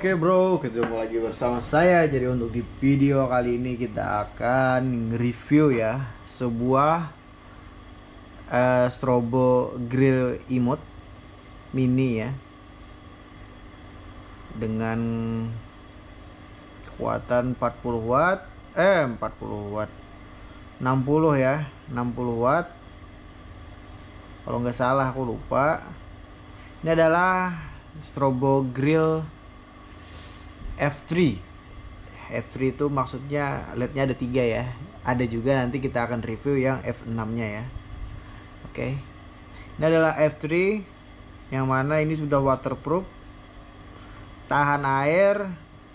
Oke bro, ketemu lagi bersama saya. Jadi untuk di video kali ini kita akan review ya sebuah strobo grill emote mini ya, dengan kekuatan 40 watt 40 watt 60 ya, 60 watt kalau nggak salah, aku lupa. Ini adalah strobo grill F3. F3 itu maksudnya LED-nya ada 3 ya. Ada juga nanti kita akan review yang F6-nya ya. Oke. Ini adalah F3 yang mana ini sudah waterproof, tahan air.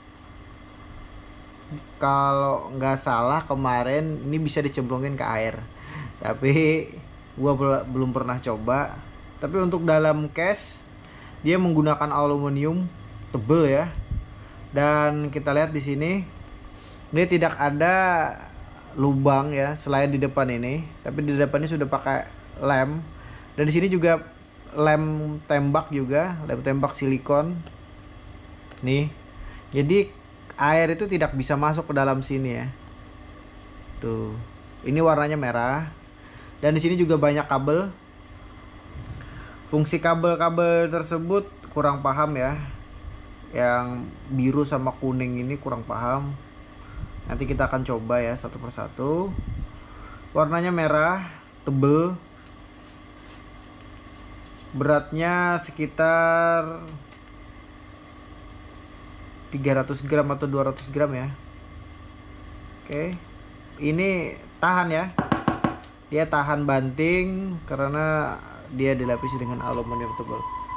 Kalau nggak salah kemarin ini bisa dicemplungin ke air, tapi gua belum pernah coba. Tapi untuk dalam case dia menggunakan aluminium tebel ya. Dan kita lihat di sini, dia tidak ada lubang ya selain di depan ini, tapi di depannya sudah pakai lem. Dan di sini juga lem tembak juga, lem tembak silikon. Nih, jadi air itu tidak bisa masuk ke dalam sini ya. Tuh, ini warnanya merah. Dan di sini juga banyak kabel. Fungsi kabel-kabel tersebut kurang paham ya. Yang biru sama kuning ini kurang paham. Nanti kita akan coba ya satu persatu. Warnanya merah, tebel. Beratnya sekitar 300 gram atau 200 gram ya. Oke. Ini tahan ya. Dia tahan banting karena dia dilapisi dengan aluminium tebal.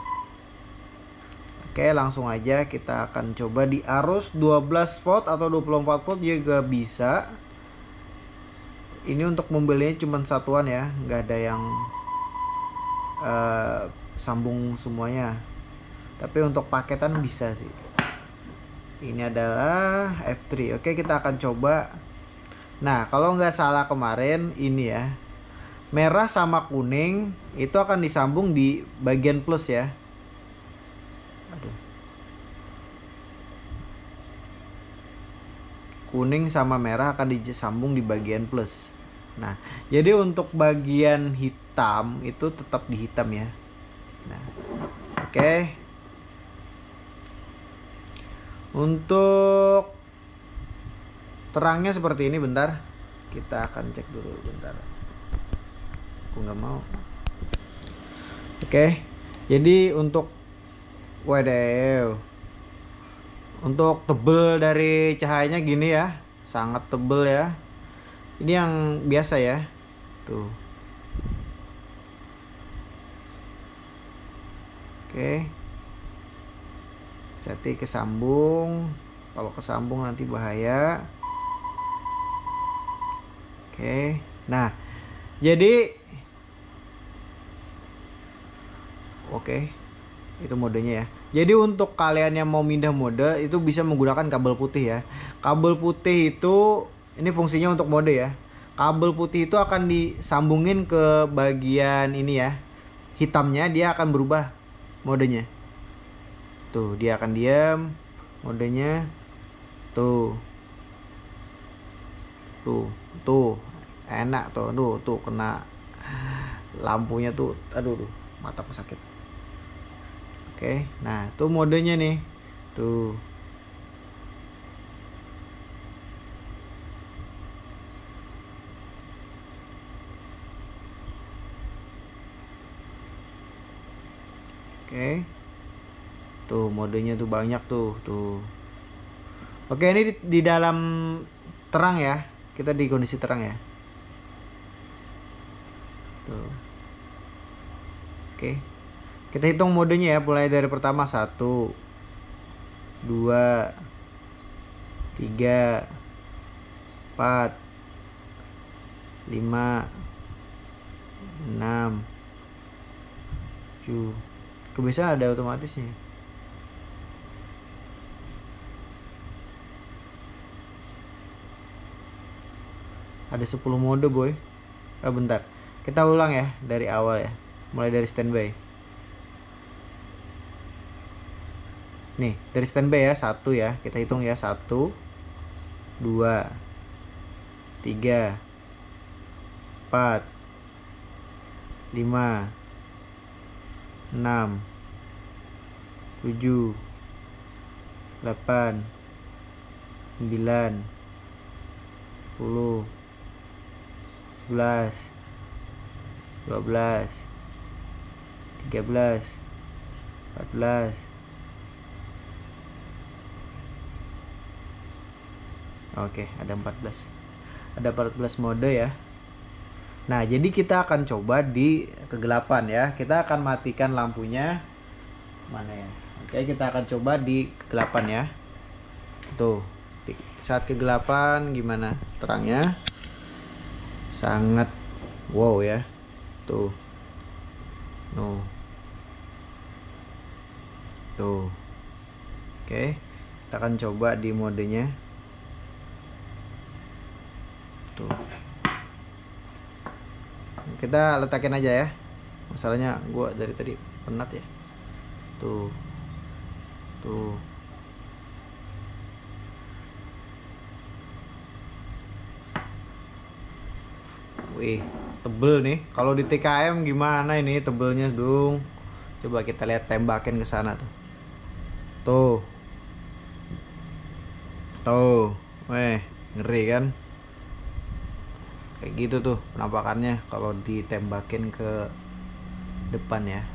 Oke, langsung aja kita akan coba di arus 12 volt atau 24 volt juga bisa. Ini untuk membelinya cuma satuan ya, nggak ada yang sambung semuanya. Tapi untuk paketan bisa sih. Ini adalah F3. Oke, kita akan coba. Nah, kalau nggak salah kemarin ini ya, merah sama kuning itu akan disambung di bagian plus ya. Aduh. Kuning sama merah akan disambung di bagian plus. Nah, jadi untuk bagian hitam itu tetap di hitam ya. Nah, oke. Untuk terangnya seperti ini, bentar. Kita akan cek dulu bentar. Aku nggak mau. Oke. Jadi untuk waduh, untuk tebel dari cahayanya gini ya, sangat tebel ya. Ini yang biasa ya, tuh. Oke, jadi kesambung. Kalau kesambung nanti bahaya. Oke, nah, jadi oke. Itu modenya ya. Jadi untuk kalian yang mau pindah mode itu bisa menggunakan kabel putih ya. Kabel putih itu ini fungsinya untuk mode ya. Kabel putih itu akan disambungin ke bagian ini ya. Hitamnya dia akan berubah modenya. Tuh, dia akan diam modenya. Tuh. Tuh. Enak tuh. Tuh kena lampunya tuh. Aduh, mataku sakit. Oke, nah itu modenya nih, tuh. Oke, tuh modenya tuh banyak tuh. Oke, ini di dalam terang ya, kita di kondisi terang ya. Tuh. Oke. Kita hitung modenya ya, mulai dari pertama 1, 2, 3, 4, 5, 6, 7. Kebiasaan ada otomatisnya. Ada 10 mode boy. Bentar, kita ulang ya dari awal ya, mulai dari standby. Nih dari standby ya, 1 ya, kita hitung ya, 1 2 3 4 5 6 7 8 9 10 11 12 13 14. Oke, ada 14. Ada 14 mode ya. Nah, jadi kita akan coba di kegelapan ya. Kita akan matikan lampunya. Mana ya? Oke, kita akan coba di kegelapan ya. Tuh, di saat kegelapan gimana terangnya? Sangat wow ya. Tuh. No. Tuh. Oke, kita akan coba di modenya. Tuh. Kita letakin aja ya. Masalahnya gua dari tadi penat ya. Tuh. Tuh. Wih, tebel nih. Kalau di TKM gimana ini tebelnya dong? Coba kita lihat, tembakin ke sana tuh. Tuh. Tuh. Weh, ngeri kan? Kayak gitu tuh penampakannya kalau ditembakin ke depan ya.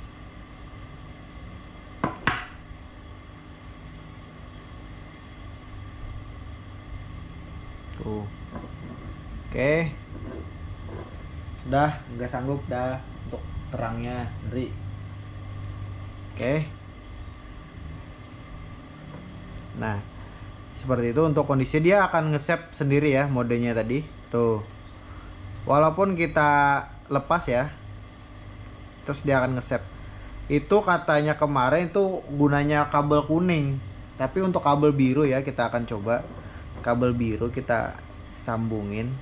Tuh. Oke. Sudah, nggak sanggup dah untuk terangnya, ngeri. Oke. Nah, seperti itu untuk kondisi dia akan nge-save sendiri ya modenya tadi. Tuh. Walaupun kita lepas ya, terus dia akan nge-save. Itu katanya kemarin itu gunanya kabel kuning. Tapi untuk kabel biru ya, kita akan coba kabel biru kita sambungin.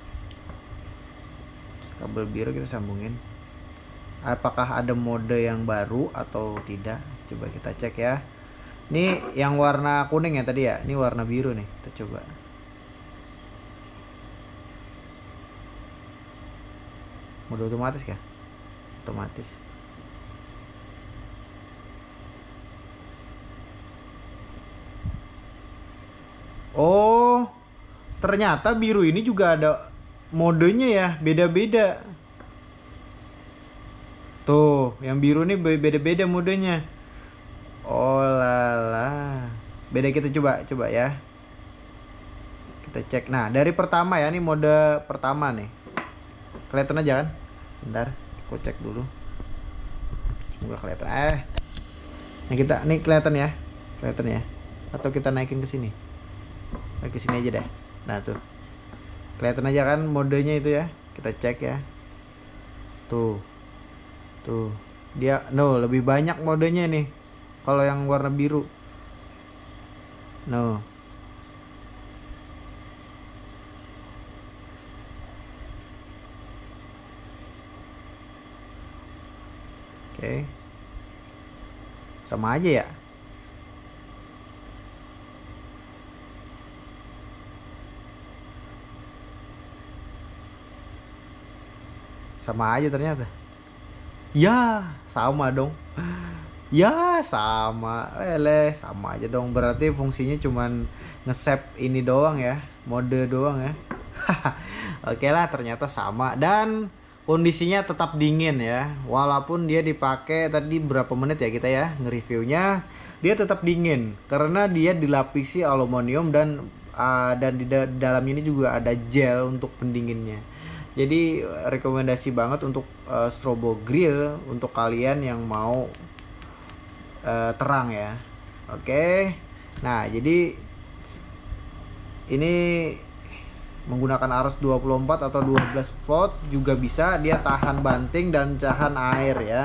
Kabel biru kita sambungin. Apakah ada mode yang baru atau tidak? Coba kita cek ya. Ini yang warna kuning ya tadi ya. Ini warna biru nih. Kita coba. Mode otomatis kah? Otomatis. Oh, ternyata biru ini juga ada modenya ya, beda-beda. Tuh, yang biru ini beda-beda modenya. Oh lala. Beda, kita coba ya. Kita cek. Nah, dari pertama ya, ini mode pertama nih. Kelihatan aja kan? Bentar, aku cek dulu. Semoga kelihatan. Nih kelihatan ya. Kelihatan ya. Atau kita naikin ke sini. Naik ke sini aja deh. Nah, tuh. Kelihatan aja kan modenya itu ya. Kita cek ya. Tuh. Tuh. Dia lebih banyak modenya nih. Kalau yang warna biru. Oke. Sama aja ya. Sama aja ternyata. Ya, sama dong. Ya, sama. Sama aja dong. Berarti fungsinya cuman nge-save ini doang ya. Mode doang ya. Oke lah, ternyata sama. Dan kondisinya tetap dingin ya. Walaupun dia dipakai tadi berapa menit ya kita ya nge-reviewnya, dia tetap dingin karena dia dilapisi aluminium dan di dalam ini juga ada gel untuk pendinginnya. Jadi rekomendasi banget untuk strobo grill untuk kalian yang mau terang ya. Oke. Nah, jadi ini menggunakan arus 24 atau 12 volt juga bisa. Dia tahan banting dan tahan air ya.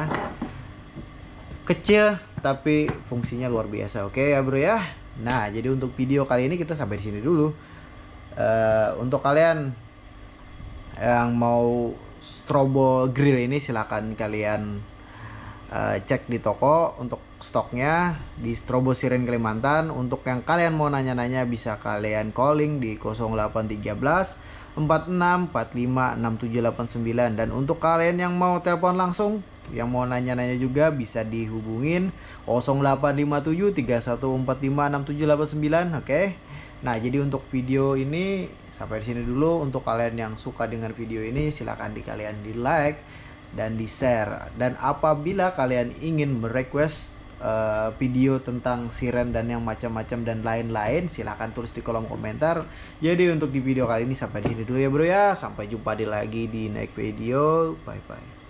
Kecil tapi fungsinya luar biasa. Oke ya bro ya. Nah, jadi untuk video kali ini kita sampai di sini dulu. Untuk kalian yang mau strobo grill ini, silakan kalian cek di toko. Untuk stoknya di Strobo Siren Kalimantan. Untuk yang kalian mau nanya-nanya bisa kalian calling di 0813 46 45 6789. Dan untuk kalian yang mau telepon langsung, yang mau nanya-nanya juga bisa dihubungin 0857 3145 6789. Oke. Nah, jadi untuk video ini sampai di sini dulu. Untuk kalian yang suka dengan video ini, silahkan kalian di like dan di share. Dan apabila kalian ingin merequest video tentang siren dan yang macam-macam dan lain-lain, silahkan tulis di kolom komentar. Jadi untuk di video kali ini sampai di sini dulu ya bro ya. Sampai jumpa lagi di next video. Bye bye.